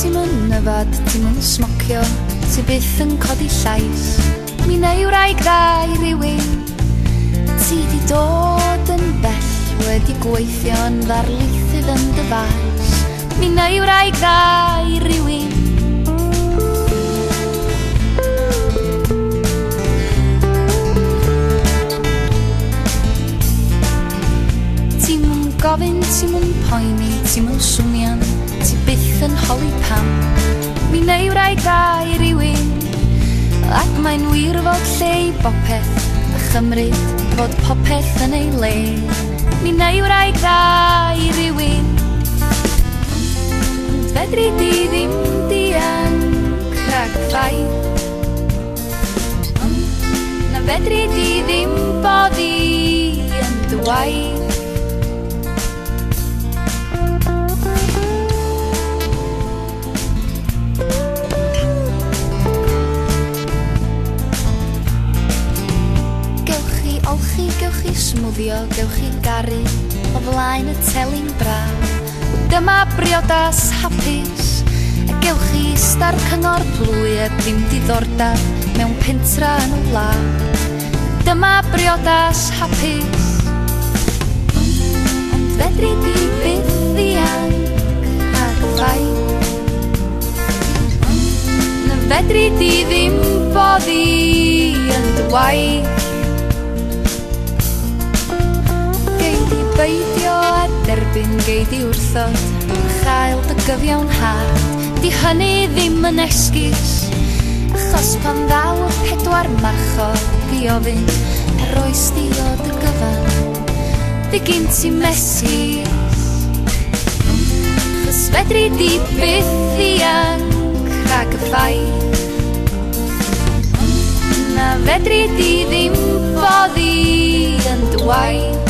ti'm yn yfad, ti'm yn smocio, ti byth yn codi llais. Mi neu wraig dda i rywun, ti di dod yn bell, wedi gweithio'n ddarlithydd yn dy faes. Mi neu wraig dda i rywun. Ti'm yn gofyn, ti'm yn poeni, ti'm yn swnio'n, ti byth yn holi pam. Mi neu wraig dda i rywun, ac mae'n wir fod lle i bopeth, y chymryd fod popeth yn ei le. Mi neu wraig dda i rywun, ond fedri di ddim dianc rhag ffaith, na fedri di ddim boddi yn dy waith. Gewch chi smwddio, gewch chi garu o flaen y telyn braf. Dyma briodas hapus, a gewch chi star cyngor plwy a dim diddordab mewn pentra yn y wlad. Dyma briodas hapus, ond fedri di byth ddianc rhag ffaith, na fedri di ddim boddi yn dy waith. Beidio a derbyn gei di wrthod, chael dy gyfiawn had, di hynny ddim yn esgus, achos pan ddaw y pedwar marchod di ofyn, oes di o dy gyfan, di gyn ti mesus, achos fedri di byth ddianc rhag y ffaith, na fedri di ddim boddi yn dy waith.